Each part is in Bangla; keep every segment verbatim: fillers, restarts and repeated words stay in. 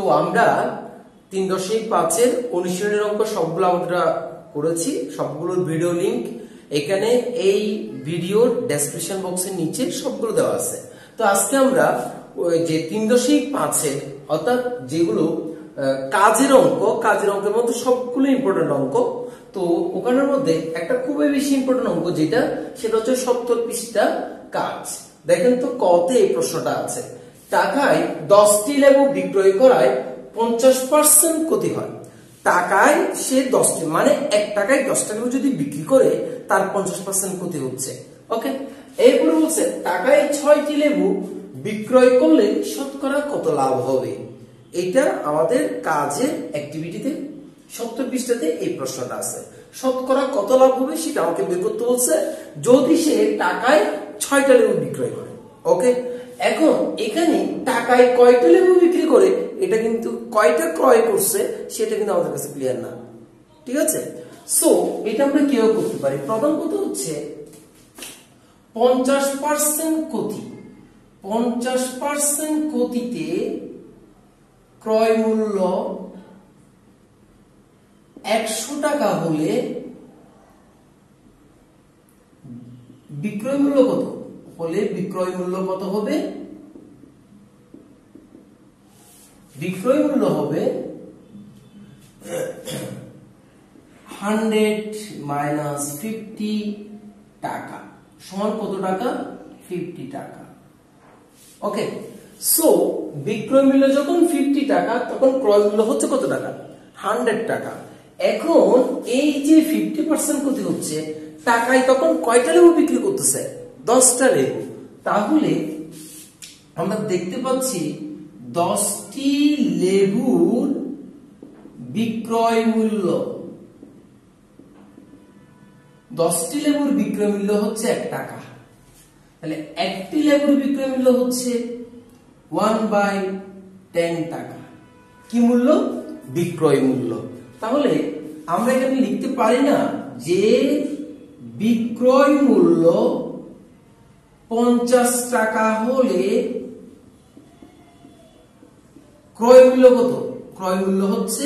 আমরা তিন দশমিক পাঁচের অনুশীলনের অঙ্ক সবগুলো আমরা করেছি, সবগুলোর ভিডিও লিংক এখানে এই ভিডিওর ডেসক্রিপশন বক্সের নিচে সবগুলো দেওয়া আছে। তো আজকে আমরা যে তিন দশমিক পাঁচের অর্থাৎ যেগুলো কাজের অঙ্ক, কাজের অঙ্কের মধ্যে সবগুলো ইম্পর্টেন্ট অঙ্ক, তো ওখানের মধ্যে একটা খুবই বেশি ইম্পর্টেন্ট অঙ্ক যেটা সেটা হচ্ছে সত্তর পৃষ্ঠা কাজ। দেখেন তো কতে এই প্রশ্নটা আছে, টাকায় দশটি লেবু বিক্রয় করায় পঞ্চাশ পার্সেন্ট ক্ষতি হয়। টাকায় সে দশটি মানে এক টাকায় দশটা লেবু যদি বিক্রি করে তার পঞ্চাশ পার্সেন্ট ক্ষতি হচ্ছে। ওকে, এরপরে বলছে টাকায় ছয়টি লেবু বিক্রয় করলে শতকরা কত লাভ হবে। এটা আমাদের কাজের অ্যাক্টিভিটিতে সত্তর পৃষ্ঠাতে এই প্রশ্নটা আছে। শতকরা কত লাভ হবে সেটা আমাকে বের করতে বলছে যদি সে টাকায় ছয়টা লেবু বিক্রয় করে। ওকে, এখন এখানে টাকায় কয়টা লেবু বিক্রি করে এটা কিন্তু কয়টা ক্রয় করছে সেটা কিন্তু আমাদের কাছে ক্লিয়ার না, ঠিক আছে। সো এটা আমরা কিভাবে করতে পারি, প্রথম কথা হচ্ছে পঞ্চাশ পার্সেন্ট ক্ষতি, পঞ্চাশ পার্সেন্ট ক্ষতিতে ক্রয় মূল্য একশো টাকা হলে বিক্রয় মূল্য কত হলে বিক্রয় মূল্য কত হবে, বিক্রয় মূল্য হবে হান্ড্রেড মাইনাস ফিফটি টাকা সমান কত টাকা, ফিফটি টাকা। ওকে, সো বিক্রয় মূল্য যখন ফিফটি টাকা তখন ক্রয় মূল্য হচ্ছে কত টাকা, হান্ড্রেড টাকা। এখন এই যে ফিফটি পার্সেন্ট ক্ষতি হচ্ছে, টাকায় তখন কয়টা লেবু বিক্রি করতেছে, দশটা লেবু। তাহলে আমরা দেখতে পাচ্ছি দশটি লেবুর বিক্রয় মূল্য, দশটি লেবুর বিক্রয় মূল্য হচ্ছে এক টাকা। তাহলে একটি লেবুর বিক্রয় মূল্য হচ্ছে ওয়ান বাই টেন টাকা। কি মূল্য, বিক্রয় মূল্য। তাহলে আমরা এখানে লিখতে পারি না যে বিক্রয় মূল্য পঞ্চাশ টাকা হলে ক্রয় মূল্য কত, ক্রয় মূল্য হচ্ছে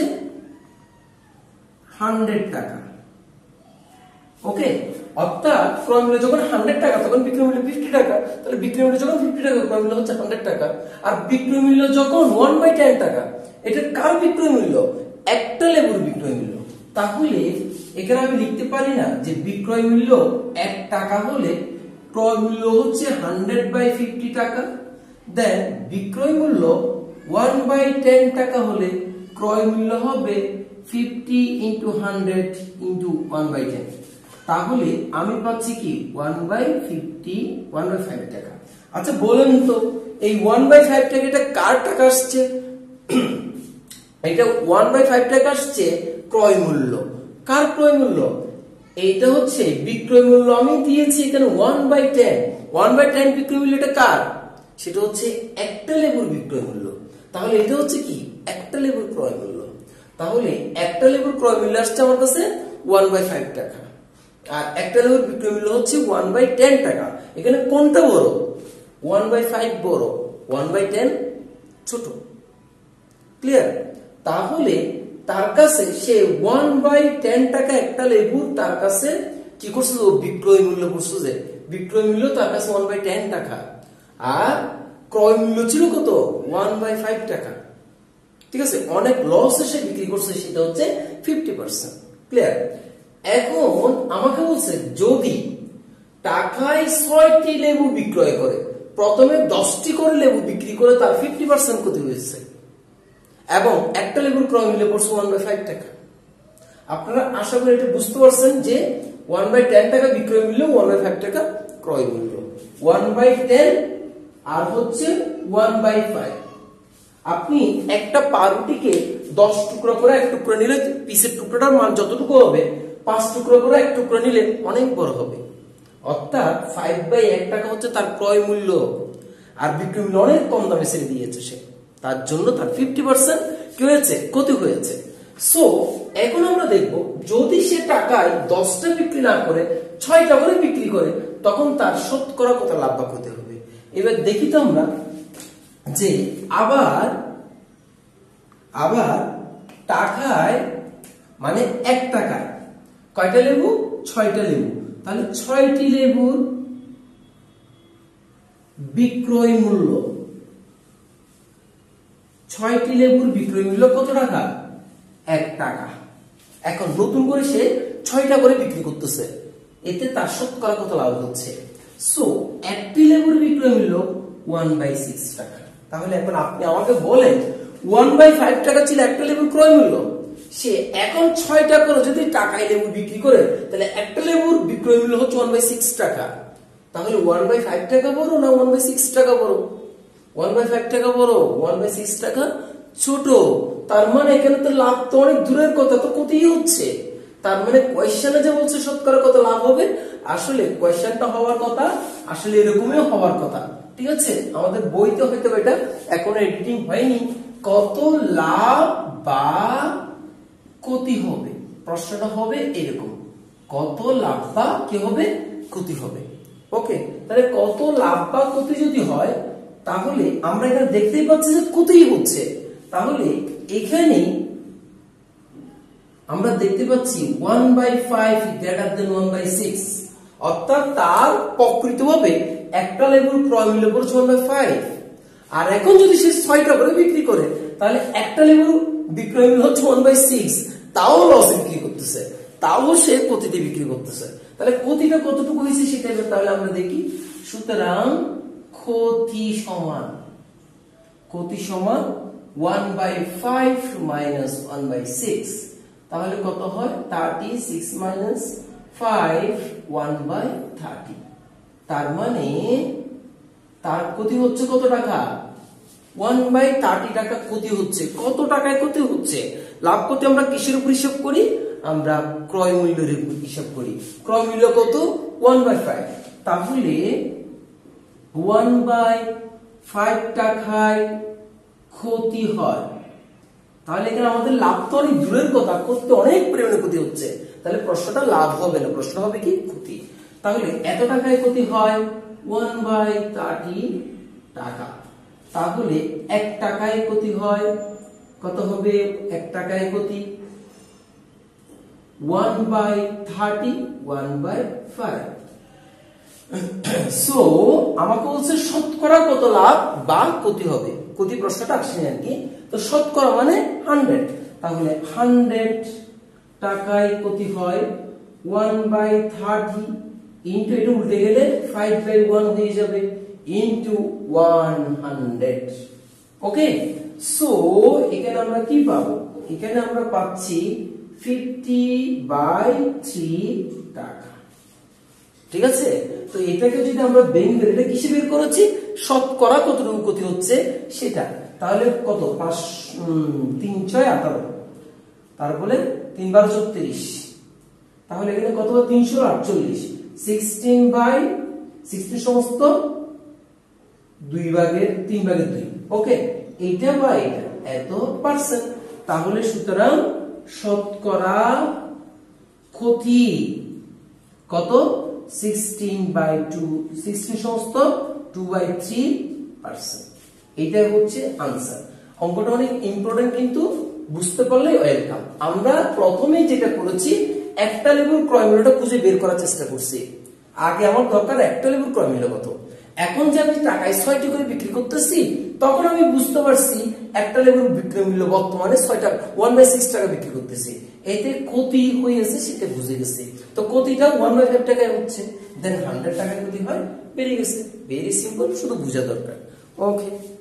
হান্ড্রেড টাকা। ওকে, অর্থাৎ ক্রয় মূল্য যখন হান্ড্রেড টাকা তখন বিক্রয় মূল্য ফিফটি টাকা, তাহলে বিক্রয় মূল্য যখন ফিফটি টাকা ক্রয় মূল্য হচ্ছে হান্ড্রেড টাকা। আর বিক্রয় মূল্য যখন ওয়ান বাই টেন টাকা, এটা কার বিক্রয় মূল্য, একটা লেবুর বিক্রয় মূল্য। তাহলে এখানে আমি লিখতে পারি না যে বিক্রয় মূল্য এক টাকা হলে ক্রয় মূল্য হচ্ছে হান্ড্রেড বাই ফিফটি টাকা, দেন বিক্রয় মূল্য ওয়ান বাই টেন টাকা হলে ক্রয় মূল্য হবে fifty into hundred into one by ten. তাহলে আমি পাচ্ছি কি one by fifty, one by five টাকা। আচ্ছা বলেন তো এই ওয়ান বাই ফাইভ টাকা এটা কার টাকা আসছে, এটা ওয়ান বাই ফাইভ টাকা আসছে ক্রয় মূল্য। কার ক্রয় মূল্য, এইটা হচ্ছে বিক্রয় মূল্য আমি দিয়েছি এখানে one by ten, one by ten বিক্রয় মূল্য এটা কার, সেটা হচ্ছে একটা লেবুর বিক্রয় মূল্য। তাহলে এটা হচ্ছে কি একটা লেবুর ক্রয় মূল্য। তাহলে একটা লেবুর ক্রয় মূল্য আসছে আমার কাছে ওয়ান বাই ফাইভ টাকা, আর একটা লেবুর বিক্রয় মূল্য হচ্ছে ওয়ান বাই টেন টাকা। এখানে কোনটা বড়, ওয়ান বাই ফাইভ বড়, ওয়ান বাই টেন ছোট। ক্লিয়ার? তাহলে তার কাছে সে ওয়ান বাই টেন টাকা একটা লেবুর তার কাছে কি করছে, বিক্রয় মূল্য করছে, যে বিক্রয় মূল্য তার কাছে ওয়ান বাই টেন টাকা আর ক্রয় মূল্য ছিল কত, ওয়ান বাই ফাইভ টাকা। ঠিক আছে, অনেক লস এসে বিক্রি করছে, সেটা হচ্ছে ফিফটি পার্সেন্ট। ক্লিয়ার? এখন আমাকে বলছে যদি টাকায় ছয়টি লেবু বিক্রয় করে, প্রথমে দশটি করে লেবু বিক্রি করে তার ফিফটি পার্সেন্ট ক্ষতি হয়েছে এবং একটা লেবুর ক্রয় মূল্য পড়ছে ওয়ান বাই ফাইভ টাকা। আপনারা আশা করি এটা বুঝতে পারছেন যে ওয়ান বাই টেন টাকা বিক্রয় মূল্য, ওয়ান বাই ফাইভ টাকা ক্রয় মূল্য। ওয়ান বাই টেন আর হচ্ছে ওয়ান বাই ফাইভ। আপনি একটা পাউরুটিকে দশ টুকরো করে এক টুকরো নিলে পিসের টুকরোটার মান যতটুকু হবে, পাঁচ টুকরো করে এক টুকরো নিলে অনেক বড় হবে। অর্থাৎ ফাইভ বাই এক টাকা হচ্ছে তার ক্রয় মূল্য, আর বিক্রয় মূল্য অনেক কম দামে ছেড়ে দিয়েছে সে, তার জন্য তার ফিফটি পার্সেন্ট কি হয়েছে, ক্ষতি হয়েছে। সো এখন আমরা দেখব যদি সে টাকায় দশটা বিক্রি না করে ছয়টা করে বিক্রি করে তখন তার শতকরা কত লাভ বা ক্ষতি হবে। এবার দেখি তো আমরা যে আবার আবার টাকায় মানে এক টাকায় কয়টা লেবু? ছয়টা লেবু। তাহলে ছয়টি লেবুর বিক্রয় মূল্য, ছয়টি লেবুর বিক্রয় মূল্য কত টাকা? এক টাকা। এখন নতুন করে সে ছয়টা করে বিক্রি করতেছে, এতে তার শতকরা কত লাভ হচ্ছে? সো একটি লেবুর বিক্রয় মূল্য ওয়ান বাই সিক্স টাকা। তাহলে এখন আপনি আমাকে বলেন ওয়ান বাই ফাইভ টাকা ছিল একটা লেবুর ক্রয় মূল্য, সে এখন ছয়টা করে যদি টাকায় লেবু বিক্রি করে তাহলে একটা লেবুর বিক্রয় মূল্য হচ্ছে ওয়ান বাই সিক্স টাকা। তাহলে ওয়ান বাই ফাইভ টাকা বড় না ওয়ান বাই সিক্স টাকা বড়? ওয়ান বাই ফাইভ টাকা বড়, ওয়ান বাই সিক্স টাকা ছোট। তার মানে এখানে তো লাভ তো অনেক দূরের কথা, তো কতই হচ্ছে। তার মানে কোয়েশ্চেনে যে বলছে শতকরা কত লাভ হবে, আসলে কোয়েশ্চেনটা হওয়ার কথা আসলে এরকমই হওয়ার কথা। ঠিক আছে, আমাদের বইতে হয়তো এটা এখনো এডিটিং হয়নি। কত লাভ বা ক্ষতি হবে, প্রশ্নটা হবে এরকম, কত লাভ বা কি হবে? ক্ষতি হবে। ওকে, তাহলে কত লাভ বা ক্ষতি যদি হয় তাহলে আমরা এখানে দেখতেই পাচ্ছি যে ক্ষতিই হচ্ছে। তাহলে এখানে আমরা দেখতে পাচ্ছি one by five greater then one by six, অর্থাৎ তার প্রকৃতভাবে একটা লেবুর ক্রয় মূল্য পড়ছে ওয়ান বাই ফাইভ। আর এখন যদি সে ছয়টা করে বিক্রি করে তাহলে একটা লেবুর বিক্রয় মূল্য হচ্ছে ওয়ান বাই সিক্স, তাও লস বিক্রি করতেছে, তাও সে ক্ষতিতে বিক্রি করতেছে। তাহলে ক্ষতিটা কতটুকু হয়েছে সেটা তাহলে আমরা দেখি। সুতরাং ক্ষতি সমান, ক্ষতি সমান one by five minus one by six. তাহলে কত হয়? Thirty six minus five, one by thirty. তার মানে তার ক্ষতি হচ্ছে কত টাকা? ওয়ান বাই থার্টি টাকা ক্ষতি হচ্ছে। কত টাকায় ক্ষতি হচ্ছে? লাভ ক্ষতি আমরা কিসের উপর হিসাব করি? আমরা ক্রয় মূল্যের উপর হিসাব করি। ক্রয় মূল্য কত? One by five. তাহলে ওয়ান বাই ফাইভ টাকায় ক্ষতি হয়। তাহলে এখানে আমাদের লাভ তো অনেক দূরের কথা, করতে অনেক পরিমাণে ক্ষতি হচ্ছে। তাহলে প্রশ্নটা লাভ হবে না, প্রশ্ন হবে কি? ক্ষতি। তাহলে এত টাকায় ক্ষতি হয় ওয়ান বাই থার্টি টাকা। তাহলে এক টাকায় ক্ষতি হয় কত হবে? এক টাকায় ক্ষতি one by thirty, one by five. So আমাকে বলছে শতকরা কত লাভ বা ক্ষতি হবে, ক্ষতি প্রশ্নটা আসেনি আর কি। তো শতকরা মানে হান্ড্রেড, তাহলে হান্ড্রেড টাকায় ক্ষতি হয় ওয়ান বাই থার্টি ইন্টু, এটা উল্টে গেলে ফাইভ বাই ওয়ান হয়ে যাবে, into one hundred. Okay, so এখানে আমরা কি পাবো? এখানে আমরা পাচ্ছি ফিফটি বাই থ্রি টাকা। ঠিক আছে, তো এটাকে যদি আমরা বেঙ্গল, এটা কিসে বের করেছি? শতকরা কতটুকু ক্ষতি হচ্ছে সেটা। তাহলে কত? পাঁচ তিন ছয় আঠারো, তারপরে তিন বারো ছত্রিশ, তাহলে এখানে কত? তিনশো আটচল্লিশ। সিক্সটিন বাই সিক্সটিন সমস্ত দুই ভাগের তিন ভাগের দুই। ওকে, এইটা বা এটা এত পার্সেন্ট। তাহলে সুতরাং শতকরা ক্ষতি কত? সিক্সটিন বাই টু, সিক্সটিন সমস্ত টু বাই থ্রি পার্সেন্ট। এইটাই হচ্ছে আনসার। অঙ্কটা অনেক ইম্পর্টেন্ট, কিন্তু বুঝতে পারলে ওয়েলকাম। আমরা প্রথমে যেটা করেছি একটা লেবুর ক্রয় মূল্যটা খুঁজে বের করার চেষ্টা করছি। আগে আমার দরকার একটা লেবুর ক্রয় মূল্য কত। এখন যে আমি টাকায় ছয়টি করে বিক্রি করতেছি, তখন আমি বুঝতে পারছি একটা লেবুর বিক্রয় মূল্য বর্তমানে ছয়টা ওয়ান বাই সিক্স টাকা বিক্রি করতেছি। এতে ক্ষতি হয়েছে সেটা বুঝে গেছি। তো ক্ষতিটা ওয়ান বাই ফাইভ টাকায় হচ্ছে, দেন হান্ড্রেড টাকায় ক্ষতি হয়, বেড়ে গেছে। ভেরি সিম্পল, শুধু বোঝা দরকার। ওকে।